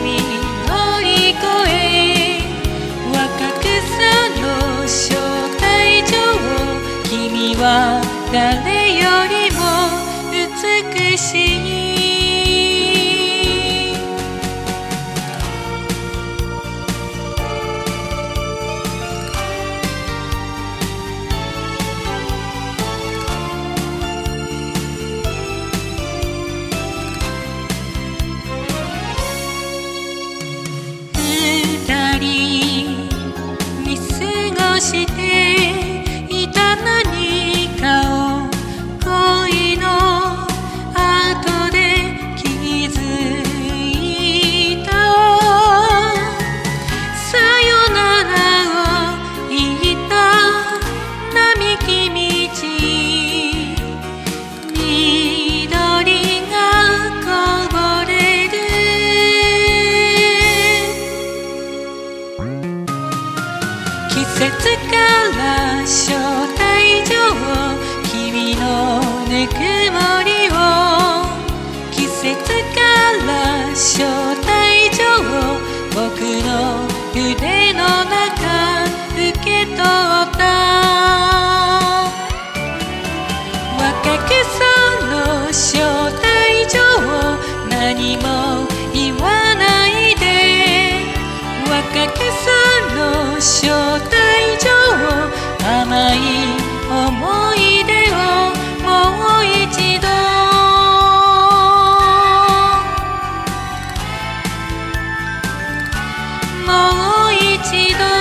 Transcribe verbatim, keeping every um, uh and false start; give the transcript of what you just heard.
乗り越え若草の招待状君は誰よりも美しいしていた何かを恋の後で気づいたさよならを言った並木道緑がこぼれる季節から招待状君のぬくもりを季節から招待状僕の腕の中受け取った若草の招待状何も言わないで若草の招待状甘い思い出をもう一度もう一度